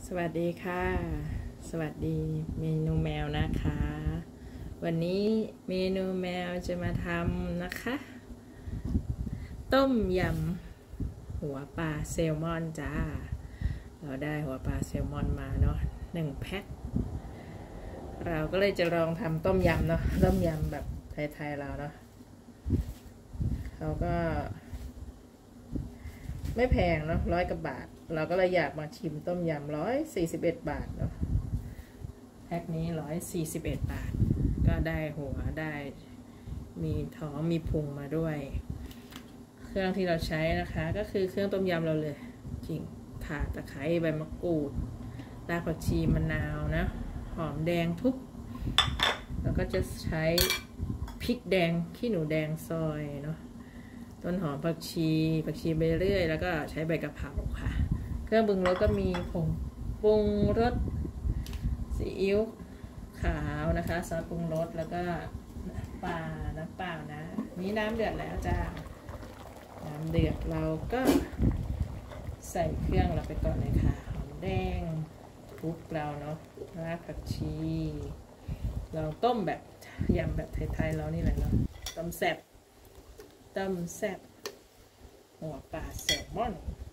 สวัสดีค่ะสวัสดีเมนูแมวนะคะวันนี้เมนูแมวจะมาทำนะคะต้มยำหัวปลาแซลมอนจ้าเราได้หัวปลาแซลมอนมาเนาะ1 แพ็คเราก็เลยจะลองทำต้มยำเนาะต้มยำแบบไทยๆเราเนาะเขาก็ไม่แพงเนาะ100 กว่าบาทเราก็เลยอยากมาชิมต้มยำ141 บาทเนาะแพ็คนี้141 บาทก็ได้หัวได้มีท้องมีพุงมาด้วยเครื่องที่เราใช้นะคะก็คือเครื่องต้มยำเราเลยจริงข่าตะไคร้ใบมะกรูดรากผักชีมะนาวนะหอมแดงทุบแล้วก็จะใช้พริกแดงขี้หนูแดงซอยเนาะต้นหอมผักชีไปเรื่อยแล้วก็ใช้ใบกะเพราค่ะเครื่องปรุงรสก็มีผงปรุงรสซีอิ๊วขาวนะคะซอสปรุงรสแล้วก็น้ำเปล่านะนี้น้ำเดือดแล้วจ้าน้ำเดือดเราก็ใส่เครื่องเราไปก่อนเลยค่ะหอมแดงทุบเราเนาะรากผักชีเราต้มแบบยำแบบไทยๆเรานี่แหละเนาะต้มแซ่บหัวปลาแซลมอน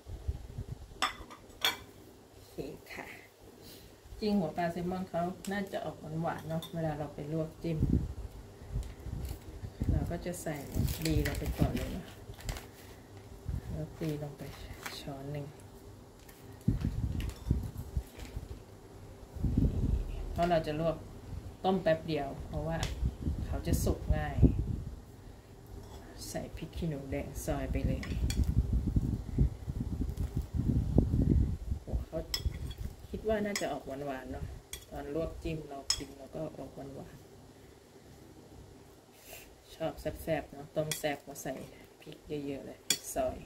โอเคค่ะจริงหัวปลาแซลมอนเขาน่าจะออกหวานๆเนาะเวลาเราไปลวกจิ้มเราก็จะใส่ดีเราไปก่อนเลยเนาะแล้วตีลงไปช้อนหนึ่งเพราะเราจะลวกต้มแป๊บเดียวเพราะว่าเขาจะสุกง่ายใส่พริกขี้หนูแดงซอยไปเลยเขาคิดว่าน่าจะออกหวานๆเนาะตอนลวกจิ้มเรากินแล้วก็ออกหวานๆชอบแซ่บๆเนาะต้มแซ่บมาใส่พริกเยอะๆเลยพริกซอย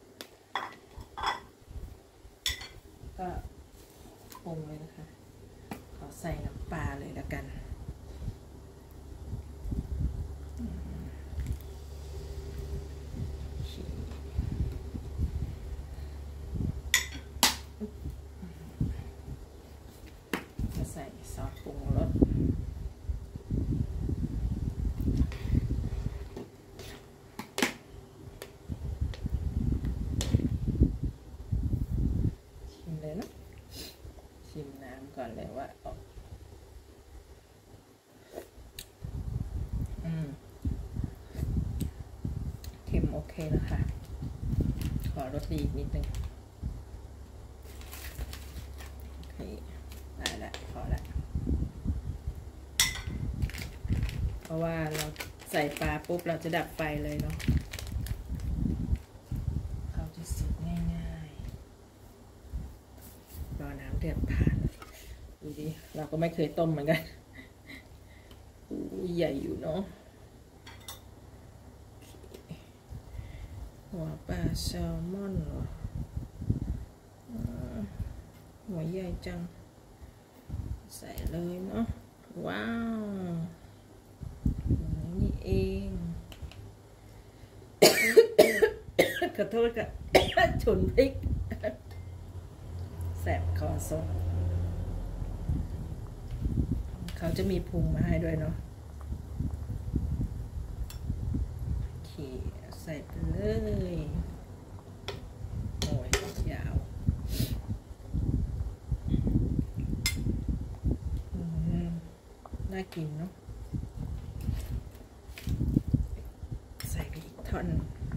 ก็ปรุงเลยนะคะขอใส่น้ำปลาเลยแล้วกันใส่ซอสปรุงรสชิมเลยนะชิมน้ำก่อนเลยว่าออกเค็มโอเคนะคะขอรสดีอีกนิดนึงโอเคได้ละพอละเพราะว่าเราใส่ปลาปุ๊บเราจะดับไฟเลยเนาะเขาจะสุกง่ายๆรอน้ำเดือดผ่านดูดิเราก็ไม่เคยต้มเหมือนกันใหญ่อยู่เนาะหัวปลาแซลมอนเหรอหัวใหญ่จังใส่เลยเนาะว้าวนี่เองขอโทษค่ะฉุนพริกแสบคอสดเขาจะมีพุงมาให้ด้วยเนาะใส่ไปเลยโอ้ยยาวน่ากินเนาะใส่ไปอีกท่อน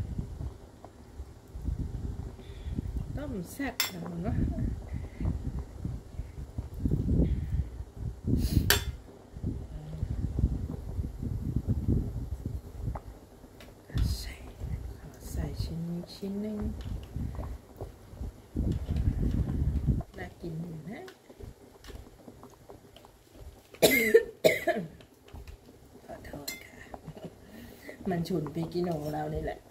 ต้มแซ่บแล้วเนาะชิ้นหนึ่งน่ากินอยู่นะ ขอโทษค่ะมันฉุนพริกขี้หนูเรานี่แหละ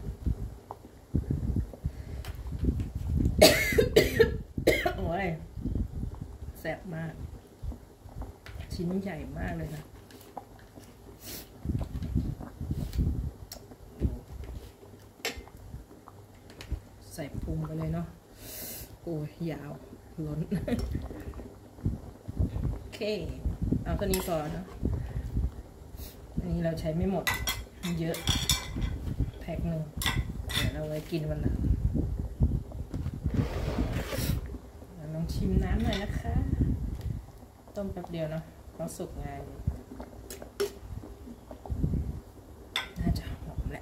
โอ้ยแซ่บมากชิ้นใหญ่มากเลยนะใส่พุงไปเลยเนาะโอ้ยยาวล้น โอเคเอาตัวนี้พอเนาะอันนี้เราใช้ไม่หมดเยอะแพ็คหนึ่งเดี๋ยวเราไว้กินวันหลังลองชิมน้ำหน่อยนะคะต้มแป๊บเดียวเนาะเพราะสุกง่ายน่าจะหอมแหละ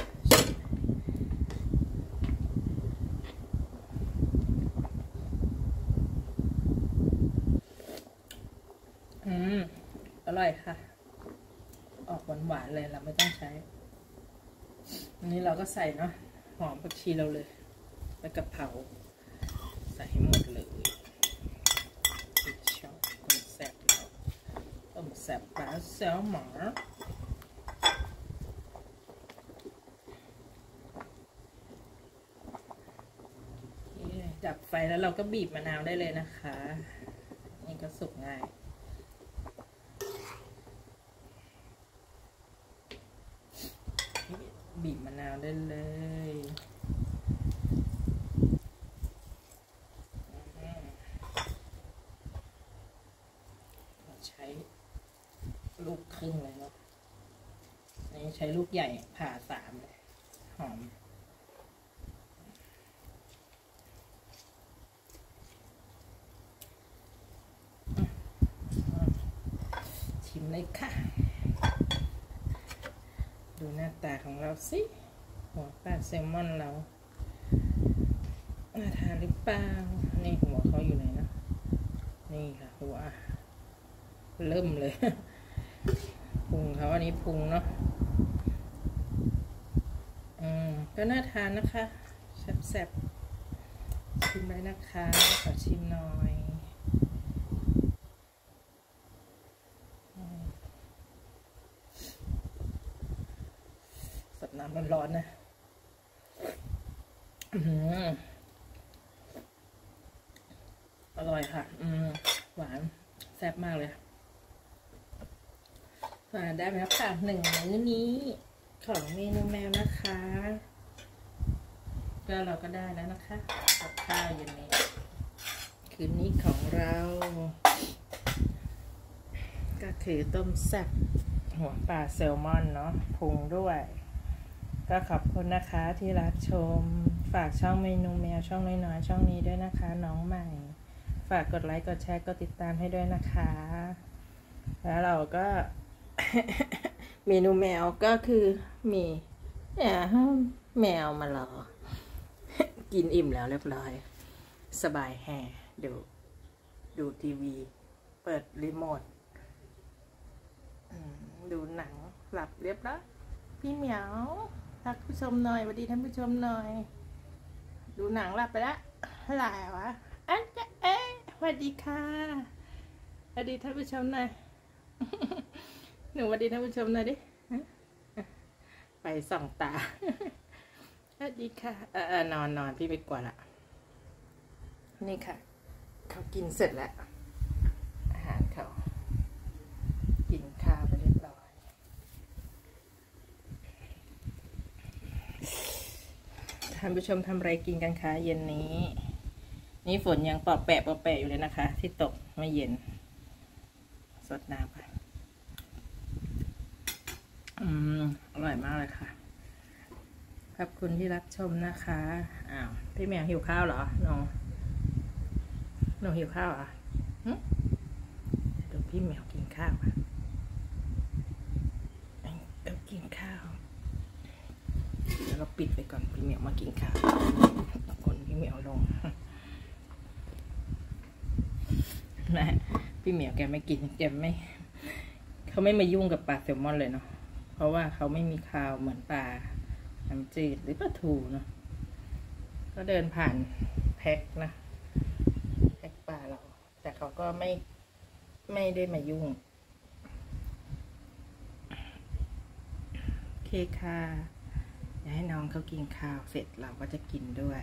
อร่อยค่ะออกหวานๆเลยเราไม่ต้องใช้อันนี้เราก็ใส่เนาะหอมผักชีเราเลยแล้วกะเพราใส่ให้หมดเลยชอบต้มแซ่บเราต้มแซ่บปลาแซลมอนดับไฟแล้วเราก็บีบมะนาวได้เลยนะคะนี่ก็สุกง่ายบีบมะนาวได้เลยใช้ลูกครึ่งเลยเนาะนี่ใช้ลูกใหญ่ผ่า3เลยหอมชิมเลยค่ะดูหน้าตาของเราสิหัวปลาแซลมอนเราน่าทานหรือเปล่านี่หัวเขาอยู่ไหนนะนี่ค่ะหัวเริ่มเลยพุงเขาอันนี้พุงเนาะก็น่าทานนะคะแซ่บๆชิมเลยนะคะขอชิมหน่อยสดน้ำร้อนๆนะอร่อยค่ะหวานแซ่บมากเลยได้ไหมค่ะ1 มื้อนี้ของเมนูแมวนะคะก็เราก็ได้แล้วนะคะกับข้าวเย็นนี้คืนนี้ของเราก็คือต้มแซ่บหัวปลาแซลมอนเนาะพุงด้วยก็ขอบคุณนะคะที่รับชมฝากช่องเมนูแมวช่องน้อยๆช่องนี้ด้วยนะคะน้องใหม่ฝากกดไลค์กดแชร์กดติดตามให้ด้วยนะคะแล้วเราก็ เมนูแมวก็คือมีแมวมารอ กินอิ่มแล้วเรียบร้อยสบายแห่ดูทีวีเปิดรีโมทดูหนังหลับเรียบร้อยพี่เหมียวทักผู้ชมหน่อยสวัสดีท่านผู้ชมหน่อยดูหนังหลับไปแล้วหลายวะสวัสดีค่ะสวัสดีท่านผู้ชมหน่อยหนูสวัสดีท่านผู้ชมหน่อยดิไปส่องตาสวัสดีค่ะนอนพี่ไปกว่าละนี่ค่ะเขากินเสร็จแล้วอาหารเขากินข้าวไปเรียบร้อยท่านผู้ชมทำอะไรกินกันคะเย็นนี้นี่ฝนยังปอแปะอยู่เลยนะคะที่ตกไม่เย็นสดน้ำค่ะอร่อยมากเลยค่ะขอบคุณที่รับชมนะคะพี่แมวหิวข้าวเหรอหนูหิวข้าวเหรอดูพี่แมวกินข้าวค่ะเรากินข้าวแล้วเราปิดไปก่อนพี่แมวมากินข้าวคนพี่แมวลงนะพี่แมวแกไม่กินแกไม่เขาไม่มายุ่งกับปลาแซลมอนเลยเนาะเพราะว่าเขาไม่มีข้าวเหมือนปลาน้ำจืดหรือปลาทูเนาะก็เดินผ่านแพ็คนะแพ็คปลาเราแต่เขาก็ไม่ได้มายุ่งโอเคค่ะอยากให้น้องเขากินข้าวเสร็จเราก็จะกินด้วย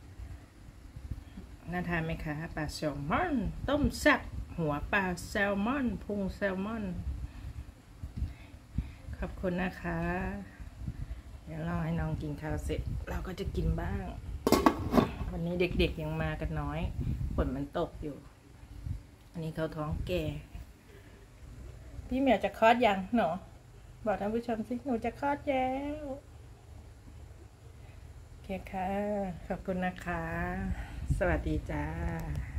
น่าทานไหมคะปลาแซลมอนต้มแซ่บหัวปลาแซลมอนพุงแซลมอนขอบคุณนะคะเดี๋ยวรอให้น้องกินข้าวเสร็จเราก็จะกินบ้างวันนี้เด็กๆยังมากันน้อยฝนมันตกอยู่อันนี้เขาท้องแก่พี่เหมียวจะคลอดยังหนูบอกท่านผู้ชมสิหนูจะคลอดแล้วโอเคค่ะขอบคุณนะคะสวัสดีจ้า